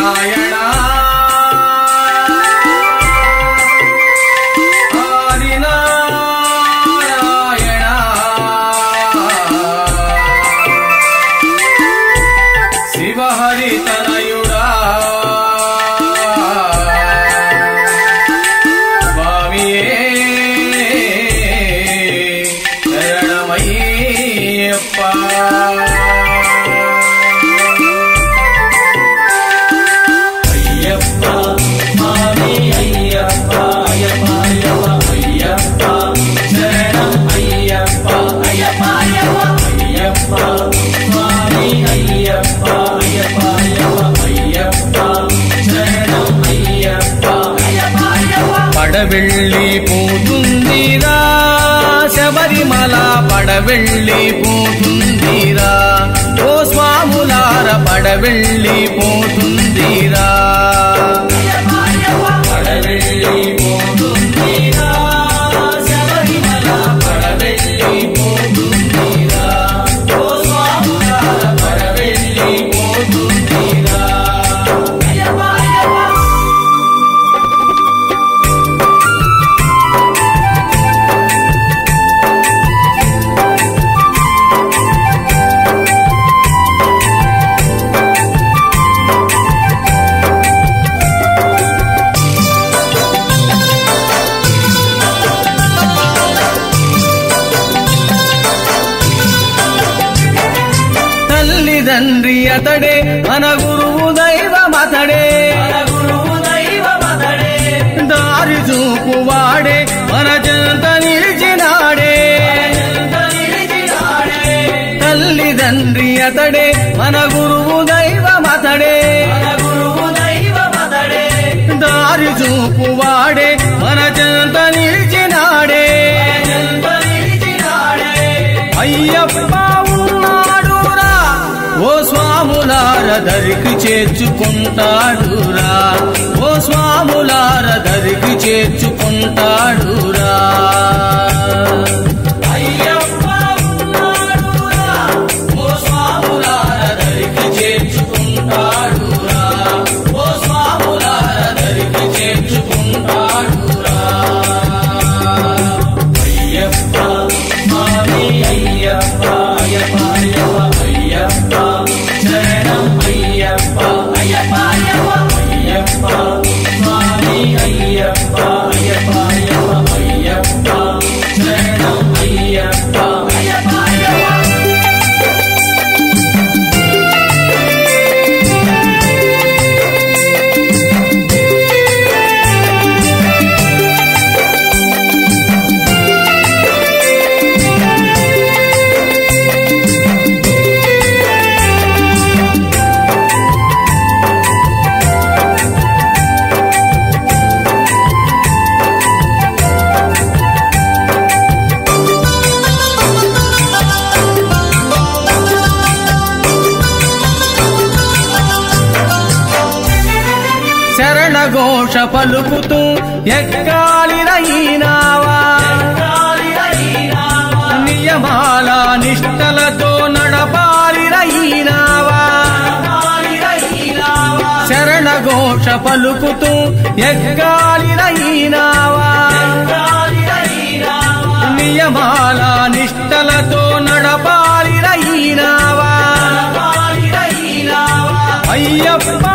నారాయణ ఆది నారాయణ శివహరి తనయుడా స్వామియే శరణమయ్యప్ప పడవెళ్ళి పోతుందిరా శబరిమల పడవెళ్ళి పోతుందిరా ఓ స్వాములార పడవెళ్ళి పోతుందిరా పడవెళ్ళి పోతుందిరా శబరిమల పడవెళ్ళి పోతుందిరా ఓ స్వాములార పడవెళ్ళి పోతుందిరా తండ్రి అతడే మన గురువు దైవమతడే దారి చూపువాడే మన చెంత నిలిచినాడే తల్లిదండ్రి అతడే మన గురువు దైవమతడే దారి చూపువాడే మన చెంత నిలిచినాడే అయ్యప్ప ఓ స్వాములార దరికి చేర్చుకుంటాడురా ఓ స్వాములార దరికి చేర్చుకుంటాడురా అయ్యప్ప ఉన్నాడురా ఓ స్వాములార దరికి చేర్చుకుంటాడురా ఓ స్వాములార దరికి చేర్చుకుంటాడురా అయ్యప్ప స్వామి అయ్యప్ప అయ్యప్ప అయ్యప్ప శరణం అయ్యప్ప అయ్యప్ప అయ్యప్ప స్వామి అయ్యప్ప అయ్యప్ప అయ్యప్ప శరణం అయ్యప్ప అయ్యప్ప ఘోష పలుకుతూ ఎక్కాలిరయినావా నియమాల నిష్టలతో నడపాలిరయినావా శరణ ఘోష పలుకుతూ ఎక్కాలిరయినావా నియమాల నిష్టలతో నడపాలిరయినావా అయ్యప్ప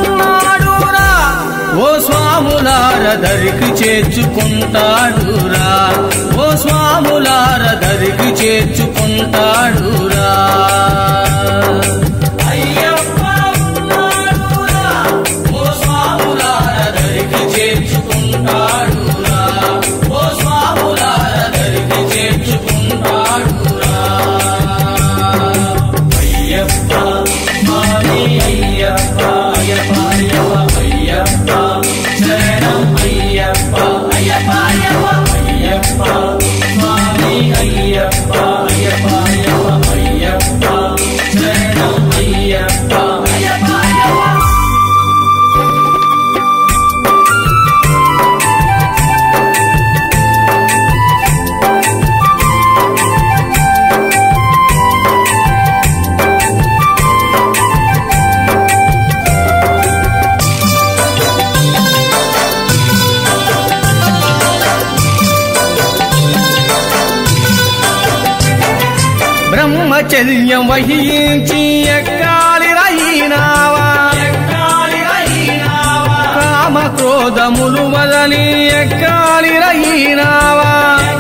ఓ స్వాములార దరికి చేర్చుకుంటాడురా ఓ స్వాములార దరికి చేర్చుకుంటాడురా అయ్యప్ప ఉన్నాడురా ఓ స్వాములార దరికి చేర్చుకుంటాడురా ఓ స్వాములార దరికి చేర్చుకుంటాడురా అయ్యప్ప స్వామి అయ్యప్ప అయ్యప్ప అయ్యప్ప శరణం అయ్యప్ప అయ్యప్ప అయ్యప్ప స్వామి అయ్యప్ప అయ్యప్ప అయ్యప్ప శరణం బ్రహ్మచర్యం వహించి ఎక్కాలి రయినావా కామ క్రోధములు వదని ఎక్కాలి రయినావా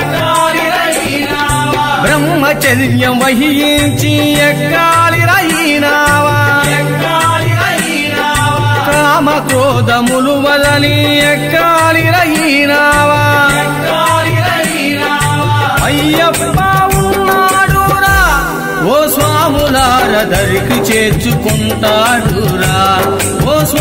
బ్రహ్మచర్యం వహించి ఎక్కాలి రయినావా కామ క్రోధములు వదని ఎక్కాలి రయినావా అయ్యప్ప ఉన్నాడురా ఓ స్వాములార దరికి చేర్చుకుంటాడురా ఓ